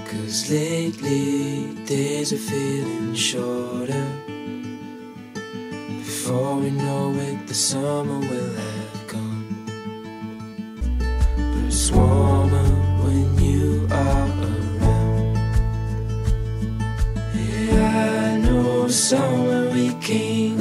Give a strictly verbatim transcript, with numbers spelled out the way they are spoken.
'Cause lately days are feeling shorter. Before we know it, the summer will have gone. But it's warmer when you are around. Yeah, I know somewhere we came